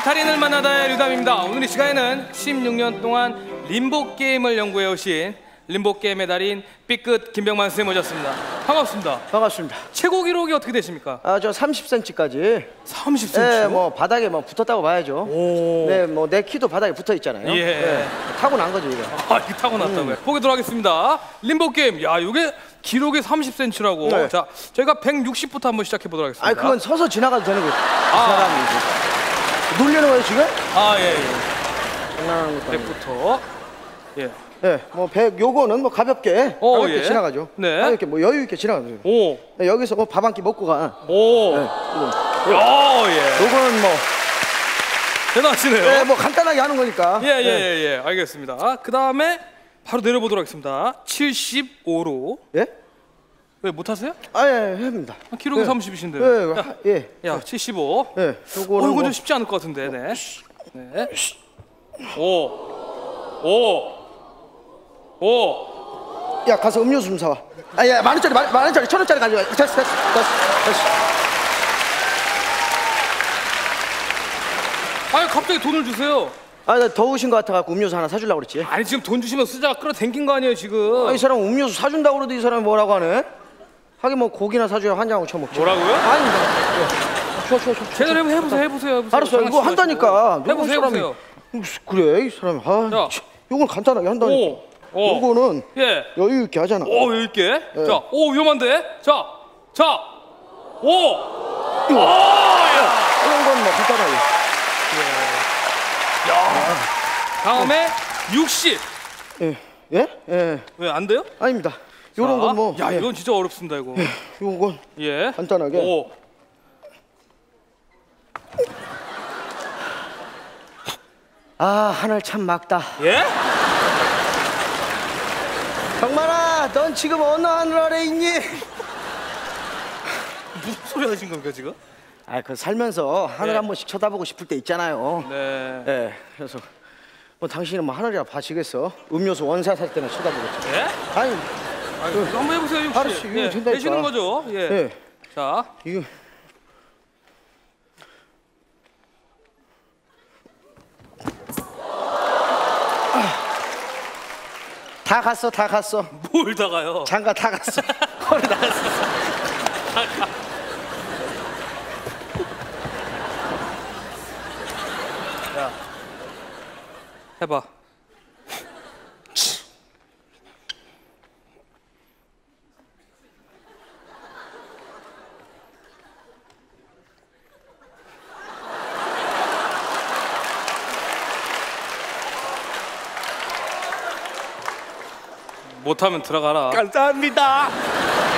달인을 만나다의 류담입니다. 오늘 이 시간에는 16년 동안 림보 게임을 연구해 오신 림보 게임의 달인 B급 김병만 선생님 모셨습니다. 반갑습니다. 반갑습니다. 최고 기록이 어떻게 되십니까? 저 30cm까지. 30cm? 네, 뭐 바닥에 뭐 붙었다고 봐야죠. 오. 네, 뭐 내 키도 바닥에 붙어 있잖아요. 예. 네, 타고난 거죠 이거. 아, 이거 타고났다고요? 보도록 하겠습니다. 림보 게임. 야, 이게 기록이 30cm라고. 네. 자, 저희가 160부터 한번 시작해 보도록 하겠습니다. 아니 그건 서서 지나가도 되는 거죠. 사람이 놀리는 거예요 지금? 아, 예. 장난하는 것도 아니고. 100부터. 예. 네, 뭐 100 요거는 뭐 가볍게 예. 지나가죠. 네. 가볍게 뭐 여유 있게 지나가죠. 오. 네, 여기서 뭐 밥 한 끼 먹고 가. 오. 네, 예. 요거는 뭐 대단하시네요. 네, 뭐 간단하게 하는 거니까. 예. 알겠습니다. 그 다음에 바로 내려보도록 하겠습니다. 75로. 예? 왜 못하세요? 예, 합니다. 기록이 네. 30이신데. 예. 야, 75. 네, 요거는 이건 뭐 좀 쉽지 않을 것 같은데. 네. 네. 5. 야 가서 음료수 좀 사와. 야 10,000원짜리 만 원짜리 1,000원짜리 가져와. 됐어. 아니 갑자기 돈을 주세요. 나 더우신 것 같아갖고 음료수 하나 사주려고 그랬지. 아니 지금 돈 주시면 쓰자가 끌어당긴 거 아니에요 지금. 이 사람 음료수 사준다고 그러더니 이 사람이 뭐라고 하네. 하긴 뭐 고기나 사줘야 한 장하고 처먹지. 뭐라고요? 아니 좋아. 제대로 해보세요. 알았어 이거 한다니까. 해보세요. 그래 이 사람이. 이건 간단하게 한다니까. 요거는 여유 있게 하잖아. 여유 있게. 네. 자, 위험한데. 자, 이런 건 뭐 간단하게. 야. 다음에 60. 예? 왜 안 돼요? 아닙니다. 요런 건 뭐. 야, 이건 진짜 어렵습니다 이거. 요건 간단하게. 하늘 참 맑다. 예? 정만아, 넌 지금 어느 하늘 아래 있니? 무슨 소리 하신 겁니까 지금? 그 살면서 하늘 한 번씩 쳐다보고 싶을 때 있잖아요. 네. 그래서 뭐 당신은 뭐 하늘이라 봐시겠어? 음료수 원사 살 때는 쳐다보겠죠. 예? 아니, 한번 해보세요, 60. 알았어, 이거 된다니까. 되시는 거죠? 예. 자, 이거. 다 갔어. 뭘 다 가요? 장가 다 갔어. 허리 나갔어. 야, 해봐. 못하면 들어가라. 감사합니다.